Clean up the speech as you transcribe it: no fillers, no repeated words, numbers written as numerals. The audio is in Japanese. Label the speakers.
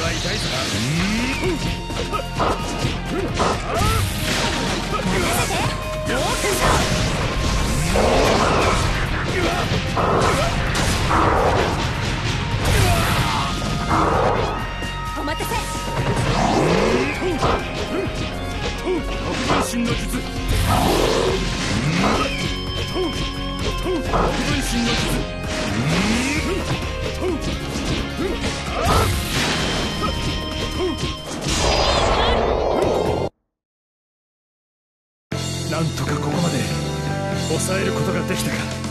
Speaker 1: は痛いぞ。
Speaker 2: お待たせ。
Speaker 1: 特分身の術。特分身の術。なんとかここまで抑えることができたか。